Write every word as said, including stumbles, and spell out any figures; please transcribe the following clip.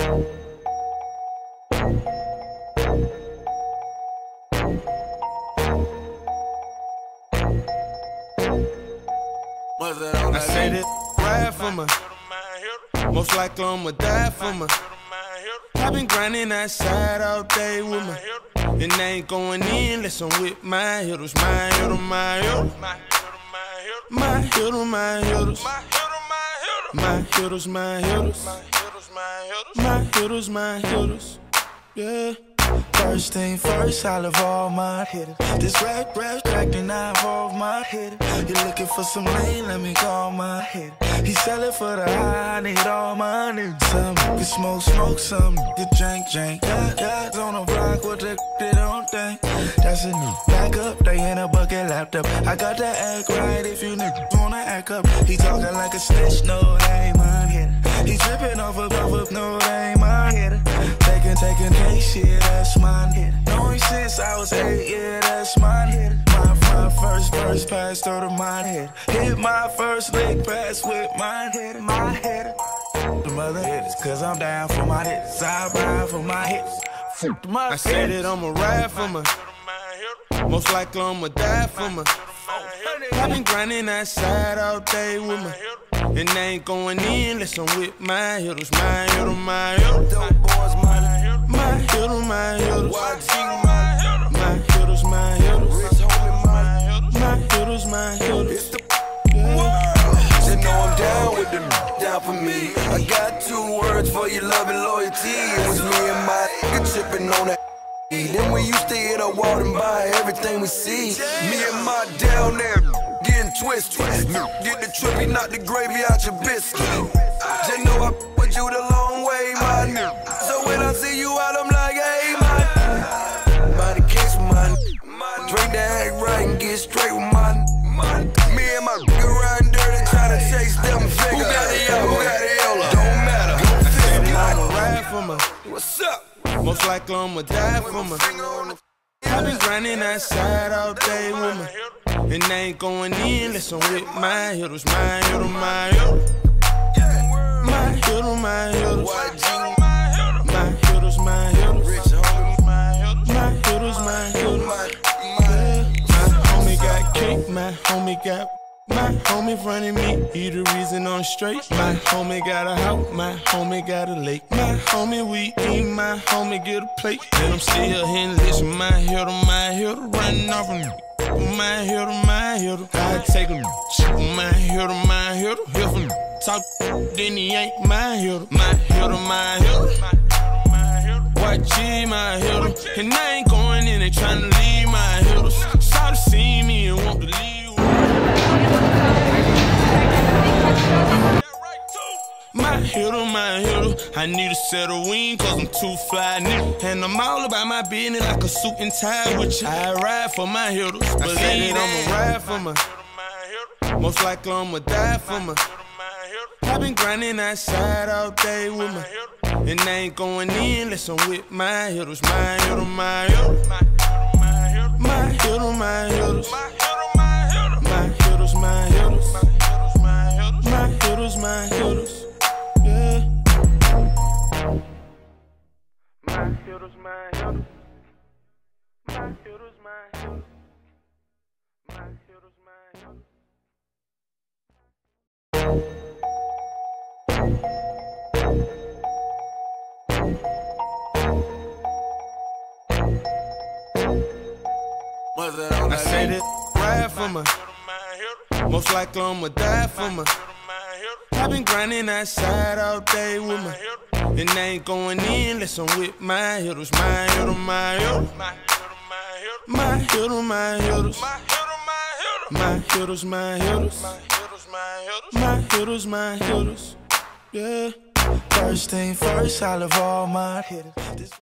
I say this ride for me. Most likely I'ma die for me. I've been grinding outside all day with me. And I ain't going in unless I'm with my hitters. My hitter, my hitter. My hitter, my hitters. My hitters, my hitters. My hitters, my hitters. Yeah. First thing first, I love all my hitters. This rap, rap, track, and I involve my hitter. You looking for some lean, let me call my hitter. He sellin' for the high, I need all my niggas. Some can smoke, smoke, some can drink, drink. Got guys on the block with the they don't think. That's a new back up, they in a bucket laptop. I got to act right if you niggas wanna act up. He talking like a snitch, no, that ain't my hitter. He trippin' off of, off of, no, that ain't my hitter. Taking, taking, hey, shit, that's mine hitter. Knowing since I was eight, yeah, that's mine hitter. My, my first, first pass through the mine hitter. Hit my first leg pass with mine hitter, my hitter. The mother hitters, cause I'm down for my hits. I ride for my hits. I said that I'ma ride for me. Most likely I'ma die for me. I've been grinding outside all day with me. And I ain't going in unless I'm with my hitters. My hitter, my hitter. My hitter, my hitters. My hitters, my hitters. My hitters, my hitters. Just know I'm down with them, down for me. I got two words for your love and loyalty. It was me and my nigga tripping on that. Then we used to hit a wall and buy everything we see. Me and my down there getting twisted. Get the trippy, knock the gravy out your biscuit. Just know I put you the long way, my nigga. So when I see you out, I'm like, hey, my body case with my drink that act right and get straight with my me and my nigga riding dirty, trying to chase them figures. Who got the yellow? Who got the yellow? Don't matter. I'ma ride for me. What's up? Most likely I'ma die for me. I've been grinding outside all day with me. And I ain't going in unless I'm with my hitters. My hitter, my hitter. My hitter, my hitters. My hitters, my hitters. My hitters, my hitters. My homie got cake, my homie got. My homie running me, he the reason I'm straight. My homie got a house, my homie got a lake. My homie we eat, my homie get a plate. And I'm still here and listen, my hitter, my hitter, running off of me. My hitter, my hitter, I take him. My hitter, my hitter, here from talk, then he ain't my hitter. My hitter, my hitter, white G, my hitter. And I ain't going in and trying to leave my hitters. Saw to see me and want to leave. My hitter, my hitter, I need a set of wings cause I'm too fly, nigga. And I'm all about my business like a suit and tie with you. I ride for my hitters, I said that I'ma ride for me. Most likely I'ma die for me. I've been grinding outside all day with me. And I ain't going in unless I'm with my hitters. My hitter, my hitter. My hitter, my hitters. My hitters, my hitters. My hitters, my hitters. Yeah. My hitters, my hitters. My hitters, my hitters. My hitters, my hitters. I say this ride for me. Most likely I'ma die for me. I've been grinding outside all day with me. And I ain't going in unless I'm with my hitters. My hitter, my hitter. My hitter, my hitters. My hitters, my hitters. My hitters, my hitters. Yeah. First thing first, I love all my hitters.